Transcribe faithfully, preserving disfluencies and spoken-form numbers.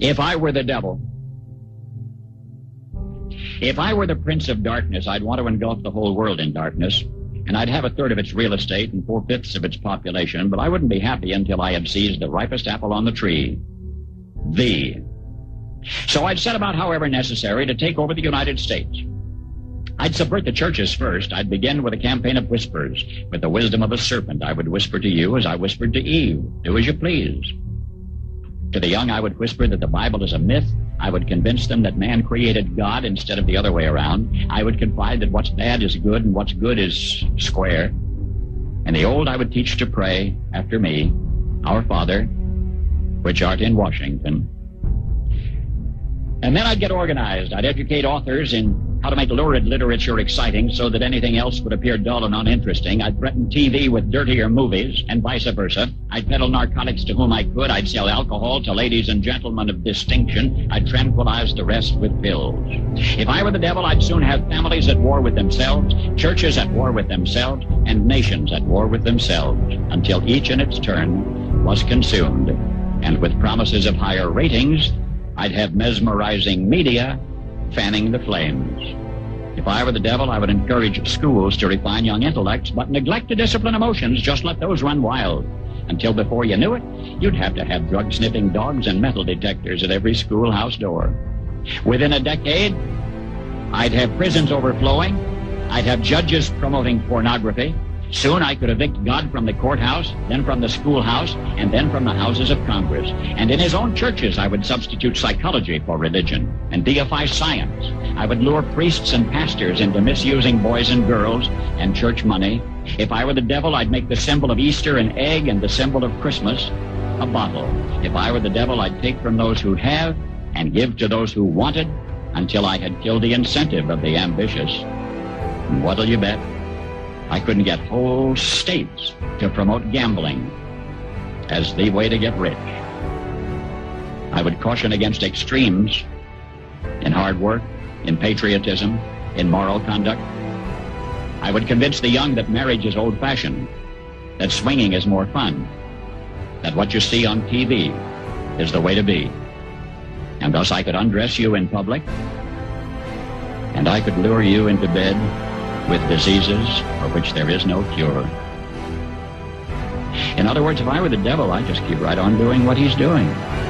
If I were the devil, if I were the prince of darkness, I'd want to engulf the whole world in darkness, and I'd have a third of its real estate and four-fifths of its population, but I wouldn't be happy until I had seized the ripest apple on the tree. Thee. So I'd set about, however necessary, to take over the United States. I'd subvert the churches first. I'd begin with a campaign of whispers. With the wisdom of a serpent, I would whisper to you as I whispered to Eve, do as you please. To the young, I would whisper that the Bible is a myth. I would convince them that man created God instead of the other way around. I would confide that what's bad is good and what's good is square. And the old I would teach to pray after me, Our Father, which art in Washington. And then I'd get organized. I'd educate authors in how to make lurid literature exciting so that anything else would appear dull and uninteresting. I'd threaten T V with dirtier movies and vice versa. I'd peddle narcotics to whom I could. I'd sell alcohol to ladies and gentlemen of distinction. I'd tranquilize the rest with pills. If I were the devil, I'd soon have families at war with themselves, churches at war with themselves, and nations at war with themselves, until each in its turn was consumed. And with promises of higher ratings, I'd have mesmerizing media fanning the flames. If I were the devil, I would encourage schools to refine young intellects, but neglect to discipline emotions. Just let those run wild. Until before you knew it, you'd have to have drug-sniffing dogs and metal detectors at every schoolhouse door. Within a decade, I'd have prisons overflowing. I'd have judges promoting pornography. Soon I could evict God from the courthouse, then from the schoolhouse, and then from the houses of Congress. And in his own churches, I would substitute psychology for religion and deify science. I would lure priests and pastors into misusing boys and girls and church money. If I were the devil, I'd make the symbol of Easter an egg and the symbol of Christmas a bottle. If I were the devil, I'd take from those who have and give to those who wanted until I had killed the incentive of the ambitious. And what'll you bet? I couldn't get whole states to promote gambling as the way to get rich. I would caution against extremes in hard work, in patriotism, in moral conduct. I would convince the young that marriage is old-fashioned, that swinging is more fun, that what you see on T V is the way to be. And thus I could undress you in public, and I could lure you into bed with diseases for which there is no cure. In other words, if I were the devil, I'd just keep right on doing what he's doing.